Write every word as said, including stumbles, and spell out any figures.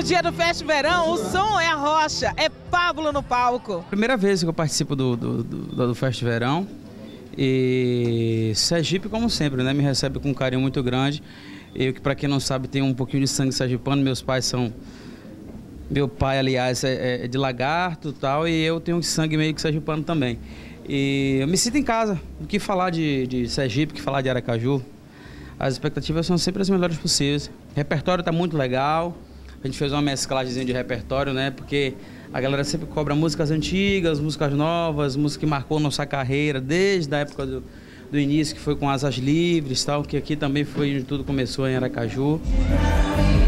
dia do Fest Verão, o som é a rocha, é Pablo no palco. Primeira vez que eu participo do, do, do, do Fest Verão. E Sergipe, como sempre, né, me recebe com um carinho muito grande. Eu, que para quem não sabe, tenho um pouquinho de sangue sergipano. Meus pais são... Meu pai, aliás, é, é de Lagarto e tal, e eu tenho sangue meio que sergipano também. E eu me sinto em casa. O que falar de, de Sergipe, o que falar de Aracaju, as expectativas são sempre as melhores possíveis. O repertório está muito legal. A gente fez uma mesclagem de repertório, né? Porque a galera sempre cobra músicas antigas, músicas novas, música que marcou nossa carreira desde a época do, do início, que foi com Asas Livres, tal, que aqui também foi onde tudo começou, em Aracaju.